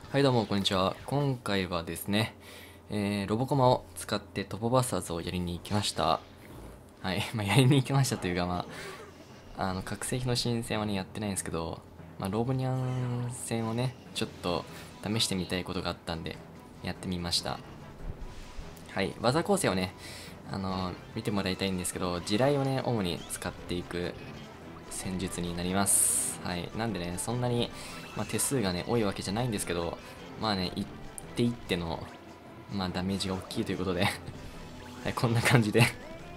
はいどうもこんにちは。今回はですね、ロボコマを使ってトポバスターズをやりに行きました。はい、やりに行きましたというか、覚醒費の新戦はね、やってないんですけど、ロボニャン戦をね、ちょっと試してみたいことがあったんで、やってみました。はい、技構成をね、見てもらいたいんですけど、地雷をね、主に使っていく戦術になります。はい。なんでね、そんなに、手数がね、多いわけじゃないんですけど、一手一手の、ダメージが大きいということではい、こんな感じで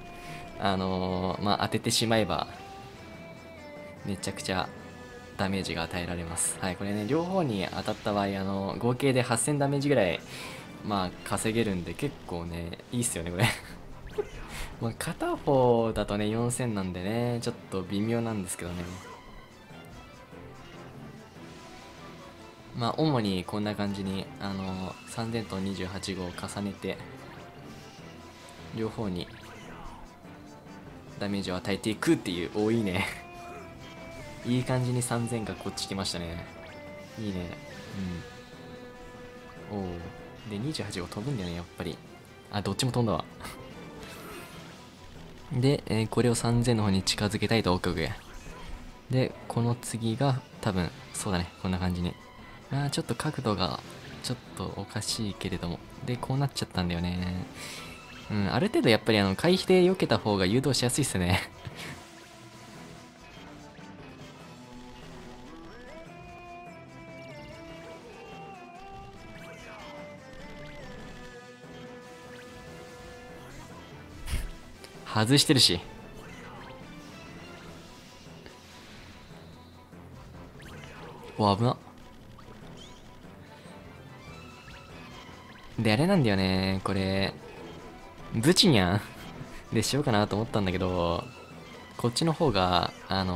当ててしまえば、めちゃくちゃダメージが与えられます。はい、これね、両方に当たった場合、合計で8000ダメージぐらい、稼げるんで、結構ね、いいっすよね、これ片方だとね、4000なんでね、ちょっと微妙なんですけどね。主にこんな感じに、3000と28号を重ねて、両方にダメージを与えていくっていう、いいね。いい感じに3000がこっち来ましたね。いいね。うん。おお。で、28号飛ぶんだよね、やっぱり。あ、どっちも飛んだわ。で、これを3000の方に近づけたいと、奥上。で、この次が、多分、そうだね、こんな感じに。ちょっと角度が、ちょっとおかしいけれども。で、こうなっちゃったんだよね。うん、ある程度やっぱり回避で避けた方が誘導しやすいっすね。外してるし。お、危な。で、あれなんだよね。これ、ブチニャンでしようかなと思ったんだけど、こっちの方が、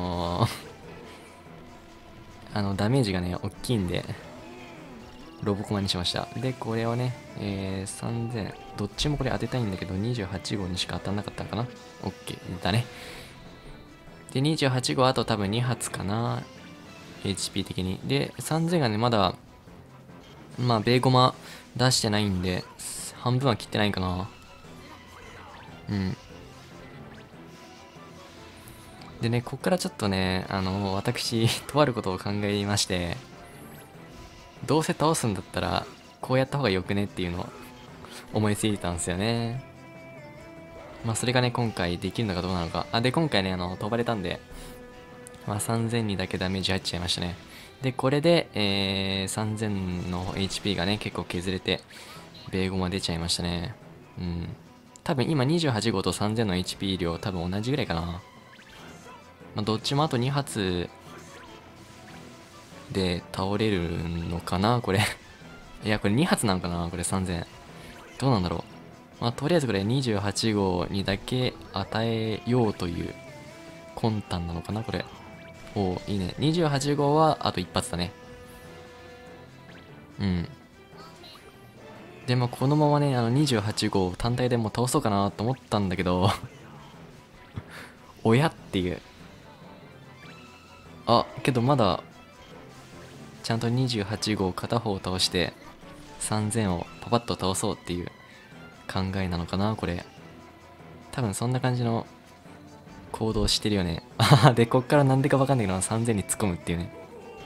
ダメージがね、大きいんで、ロボコマにしました。で、これをね、3000、どっちもこれ当てたいんだけど、28号にしか当たんなかったのかな。OK だね。で、28号あと多分2発かな。HP 的に。で、3000がね、まだ、ベーゴマ出してないんで、半分は切ってないかな。うん。でね、こっからちょっとね、私、とあることを考えまして、どうせ倒すんだったら、こうやった方がよくねっていうのを思いついたんですよね。それがね、今回できるのかどうなのか。で、今回ね、飛ばれたんで、3000にだけダメージ入っちゃいましたね。で、これで、3000の HP がね、結構削れて、ベーゴマ出ちゃいましたね。うん。多分今28号と3000の HP 量多分同じぐらいかな。どっちもあと2発で倒れるのかなこれいや、これ2発なんかなこれ3000。どうなんだろう。とりあえずこれ28号にだけ与えようという魂胆なのかなこれ。おー、いいね。28号はあと一発だね。うん。で、このままね、28号単体でもう倒そうかなと思ったんだけど親っていう。けどまだ、ちゃんと28号片方倒して、3000をパパッと倒そうっていう考えなのかなこれ。多分そんな感じの行動してるよね。で、こっからなんでかわかんないけど、3000に突っ込むっていうね。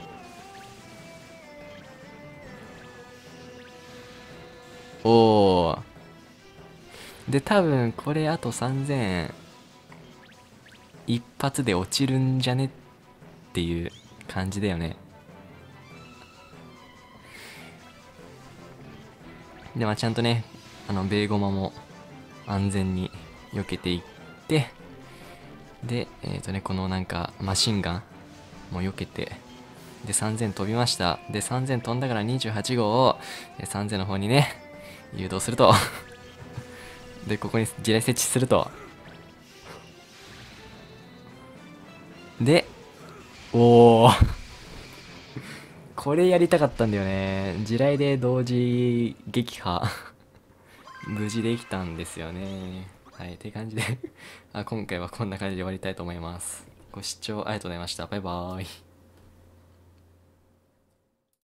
おー。で、多分これあと3000一発で落ちるんじゃねっていう感じだよね。で、ちゃんとね、ベーゴマも安全に避けていって、で、このなんか、マシンガンも避けて、で、3000飛びました。で、3000飛んだから28号を、3000の方にね、誘導するとで、ここに地雷設置すると。で、おーこれやりたかったんだよね。地雷で同時撃破無事できたんですよね。はい、って感じで今回はこんな感じで終わりたいと思います。ご視聴ありがとうございました。バイバーイ。